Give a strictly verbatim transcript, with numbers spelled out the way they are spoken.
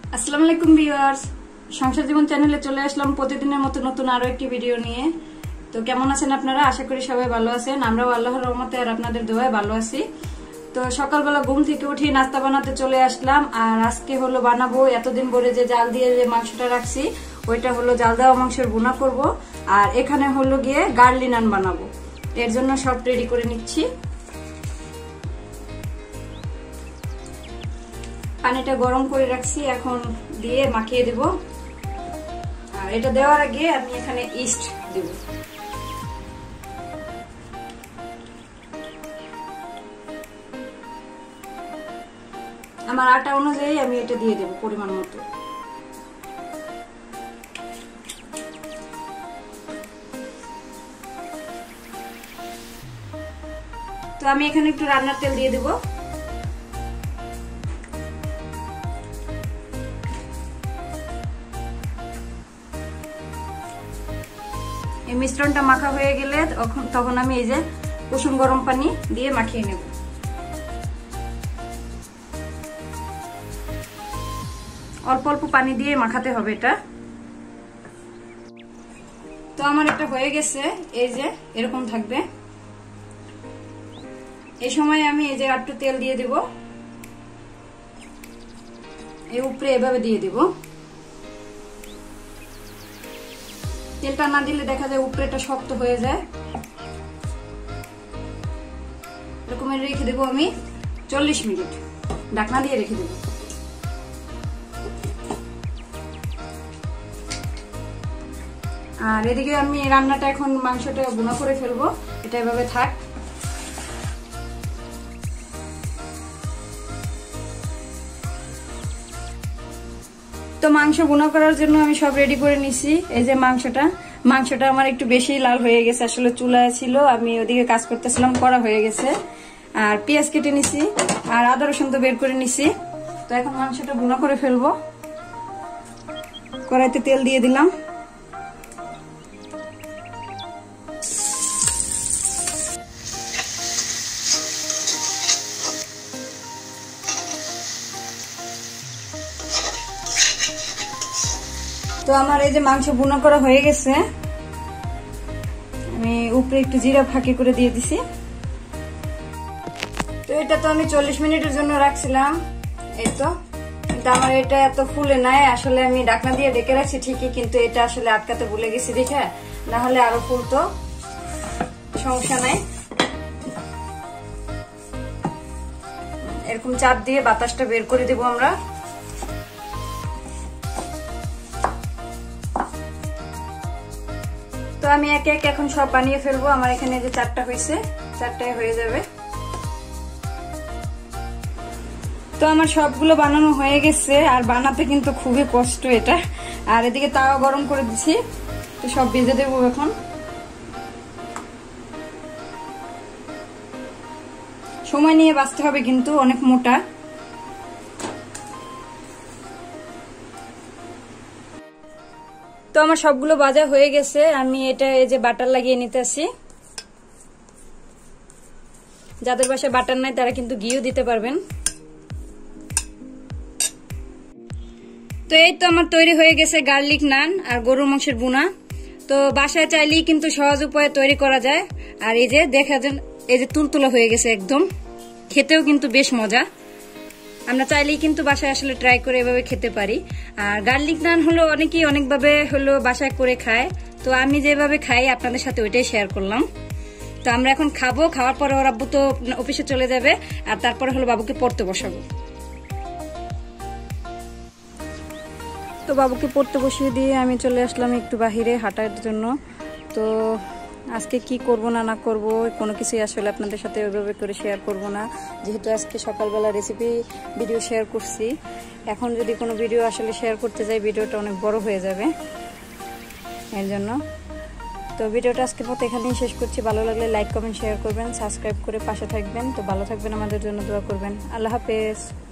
আসসালামু আলাইকুম ভিউয়ার্স, সংসার জীবন চ্যানেলে চলে আসলাম প্রতিদিনের মতো নতুন আরো একটি ভিডিও নিয়ে। তো কেমন আছেন আপনারা? আশা করি সবাই ভালো আছেন। আমরাও আল্লাহর রহমতে আর আপনাদের দোয়ায় ভালো আছি। তো সকালবেলা ঘুম থেকে উঠে নাস্তা বানাতে চলে আসলাম। আর আজকে হলো বানাবো এতদিন পরে যে জাল দিয়ে যে মাংসটা রাখছি, ওইটা হলো জাল দেওয়া মাংসের ভুনা করব। আর এখানে হলো গিয়ে গার্লি নান বানাবো। এর জন্য সব রেডি করে নিচ্ছি। পানিটা গরম করে রাখছি, এখন দিয়ে মাখিয়ে দেব। আর এটা দেওয়ার আগে আমি এখানে ইস্ট দেব। আমার আটা অনুযায়ী আমি এটা দিয়ে দেব পরিমাণ মতো। তো আমি এখানে একটু রান্নার তেল দিয়ে দেব। এই মিশ্রণটা মাখা হয়ে গেলে তখন আমি এই যে কুসুম গরম পানি দিয়ে মাখিয়ে নেব। অল্প অল্প পানি দিয়ে মাখাতে হবে এটা। তো আমার এটা হয়ে গেছে, এই যে এরকম থাকবে। এই সময় আমি এই যে একটু তেল দিয়ে দেব, এই উপরে এভাবে দিয়ে দেব। তেলটা না দিলে দেখা যায় উপরেটা শক্ত হয়ে যায়। এরকম রেখে দেবো আমি চল্লিশ মিনিট, ঢাকনা দিয়ে রেখে দেবো। আর এদিকে আমি রান্নাটা এখন মাংসটা ভুনা করে ফেলবো। এটা এভাবে থাক। তো মাংস ভুনা করার জন্য আমি সব রেডি করে নিছি। এই যে মাংসটা মাংসটা আমার একটু বেশি লাল হয়ে গেছে, আসলে চুলায় ছিল, আমি ওদিকে কাজ করতেছিলাম, করা হয়ে গেছে। আর পেঁয়াজ কেটে নিছি, আর আদা রসুন তো বের করে নিছি। তো এখন মাংসটা ভুনা করে ফেলবো। কড়াইতে তেল দিয়ে দিলাম। তো আমার এই যে মাংস ভুনা করা হয়ে গেছে, আমি উপরে একটু জিরা ফাঁকি করে দিয়ে দিছি। তো এটা তো আমি চল্লিশ মিনিটের জন্য রাখছিলাম, এই তো। কিন্তু আমার এটা এত ফুলে নাই, আসলে আমি ঢাকনা দিয়ে ডেকে রাখছি ঠিকই, কিন্তু এটা আসলে আটকাতে ভুলে গেছি দেখে, না হলে আরো ফুলতো, সমস্যা নাই। এরকম চাপ দিয়ে বাতাসটা বের করে দেবো আমরা। তো আমি একে একে এখন সব বানিয়ে ফেলবো। আমার এখানে যে চারটা হয়েছে, চারটায় হয়ে যাবে। তো আমার সবগুলো বানানো হয়ে গেছে, আর বানাতে কিন্তু খুবই কষ্ট এটা। আর এদিকে তাওয়া গরম করে দিচ্ছি, তো সব ভেজে দেবো এখন। সময় নিয়ে বাছতে হবে কিন্তু, অনেক মোটা। তো আমার সবগুলো ভাজা হয়ে গেছে, আমি এটা এই যে বাটার লাগিয়ে নিতেছি। যাদের বাসায় বাটার নাই তারা কিন্তু ঘিও দিতে পারবেন। তো এই তো আমার তৈরি হয়ে গেছে গার্লিক নান আর গরুর মাংসের ভুনা। তো বাসায় চাইলেই কিন্তু সহজ উপায়ে তৈরি করা যায়। আর এই যে দেখা যান, এই যে তুলতুলা হয়ে গেছে একদম, খেতেও কিন্তু বেশ মজা। আমরা চাইলেই কিন্তু বাসায় আসলে ট্রাই করে এভাবে খেতে পারি। আর গার্লিক নান হলো অনেকেই অনেকভাবে হলো বাসায় করে খায়, তো আমি যেভাবে খাই আপনাদের সাথে ওইটাই শেয়ার করলাম। তো আমরা এখন খাবো, খাওয়ার পরে ওর আব্বু তো অফিসে চলে যাবে, আর তারপরে হলো বাবুকে পড়তে বসাবো। তো বাবুকে পড়তে বসিয়ে দিয়ে আমি চলে আসলাম একটু বাহিরে হাঁটার জন্য। তো আজকে কি করব না না করব কোনো কিছুই আসলে আপনাদের সাথে ওইভাবে করে শেয়ার করব না, যেহেতু আজকে সকালবেলা রেসিপি ভিডিও শেয়ার করছি। এখন যদি কোনো ভিডিও আসলে শেয়ার করতে যাই, ভিডিওটা অনেক বড় হয়ে যাবে, এর জন্য। তো ভিডিওটা আজকের মতো এখানেই শেষ করছি। ভালো লাগলে লাইক কমেন্ট শেয়ার করবেন, সাবস্ক্রাইব করে পাশে থাকবেন। তো ভালো থাকবেন, আমাদের জন্য দোয়া করবেন। আল্লাহ হাফেজ।